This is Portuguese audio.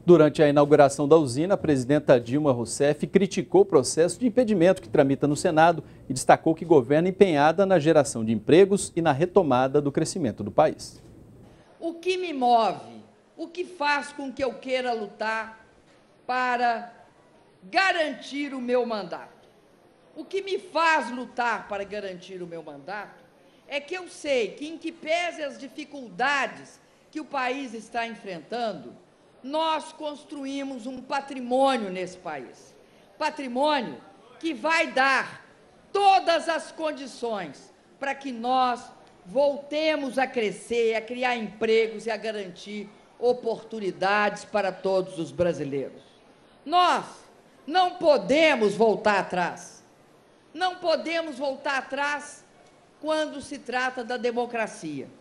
Durante a inauguração da usina, a presidenta Dilma Rousseff criticou o processo de impedimento que tramita no Senado e destacou que governa empenhada na geração de empregos e na retomada do crescimento do país. O que me move, o que faz com que eu queira lutar para garantir o meu mandato? O que me faz lutar para garantir o meu mandato é que eu sei que, em que pese as dificuldades que o país está enfrentando, nós construímos um patrimônio nesse país. Patrimônio que vai dar todas as condições para que nós voltemos a crescer, a criar empregos e a garantir oportunidades para todos os brasileiros. Nós não podemos voltar atrás. Não podemos voltar atrás quando se trata da democracia.